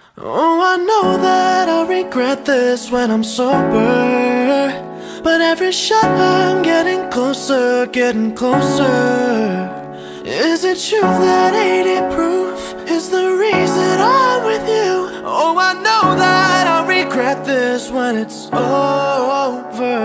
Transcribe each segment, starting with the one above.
Oh, I know that I'll regret this when I'm sober, but every shot I'm getting closer, getting closer. Is it true that 80 proof is the reason I'm with you? Oh, I know that I'll regret this when it's over.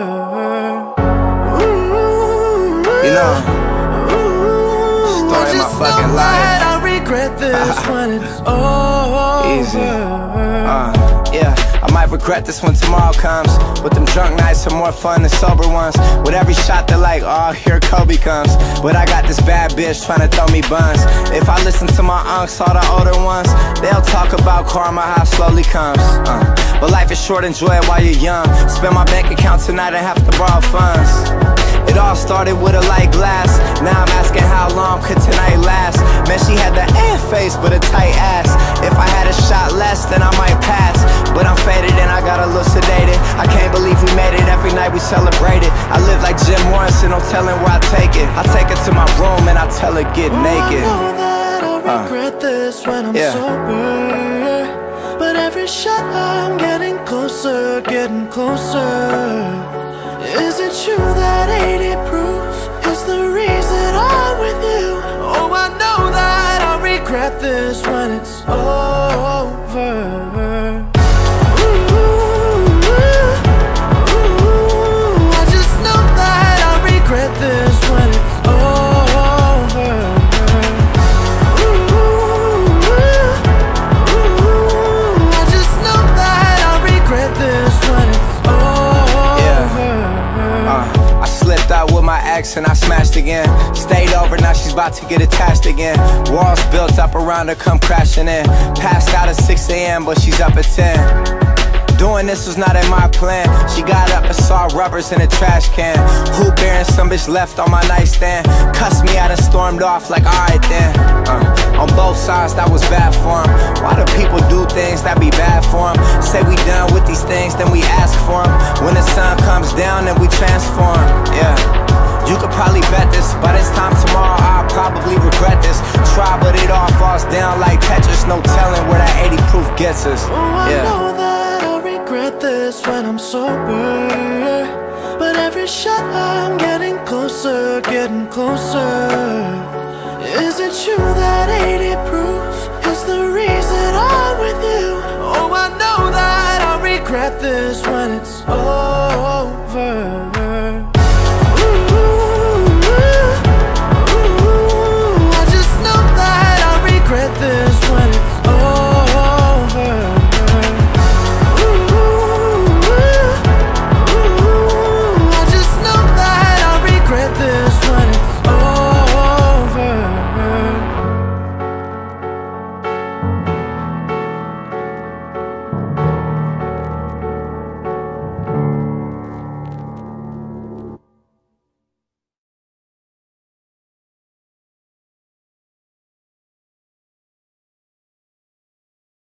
Ooh, You know, story of my fucking life. I'll regret this when it's over. Easy. Yeah, I might regret this when tomorrow comes, but them drunk nights are more fun than sober ones. With every shot they're like, oh, here Kobe comes. But I got this bad bitch trying to throw me buns. If I listen to my unks, all the older ones, they'll talk about karma, how it slowly comes. But life is short, enjoy it while you're young. Spend my bank account tonight and have to borrow funds. It all started with a light glass. Now I'm asking how long could tonight last. Man, she had the face but a tight ass. If I had a shot less, then I might pass. But I'm faded and I got a little sedated. I can't believe we made it, every night we celebrated. I live like Jim Morrison, no telling where I take it. I take her to my room and I tell her get naked. I know that I'll regret this when I'm sober, but every shot I'm getting closer, getting closer. Is it true that 80 proof is the reason I'm with you? Oh, I know that I'll regret this when it's over. I just know that I'll regret this when it's over. I just know that I'll regret this when it's I slipped out with my ex and I smashed again. Stayed over, now she's about to get attached again. Walls built up around her, come crashing in. Passed out at 6 a.m. but she's up at 10. Doing this was not in my plan. She got up and saw rubbers in a trash can. Who bearing some bitch left on my nightstand. Cussed me out and stormed off like alright then. On both sides that was bad for him. Why do people do things that be bad for them? Say we done with these things, then we ask for them. When the sun comes down, then we transform. Yeah, you could probably bet this. By this time tomorrow, I'll probably regret this. Try, but it all falls down like Tetris. No telling where that 80 proof gets us. I know that I'll regret this when I'm sober, but every shot I'm getting closer, getting closer. Is it true that 80 proof is the reason I'm with you? Oh, I know that I'll regret this when it's over.